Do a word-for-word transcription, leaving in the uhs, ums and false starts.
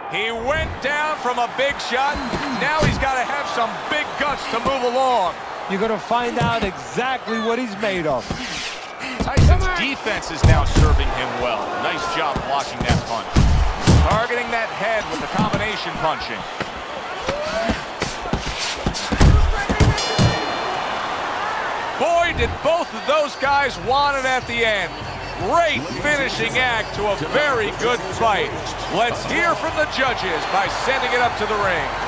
He went down from a big shot. Now he's got to have some big guts to move along. You're going to find out exactly what he's made of. Tyson's defense is now serving him well. Nice job blocking that punch. Targeting that head with the combination punching. Boy, did both of those guys want it at the end. Great finishing act to a very good fight. Let's hear from the judges by sending it up to the ring.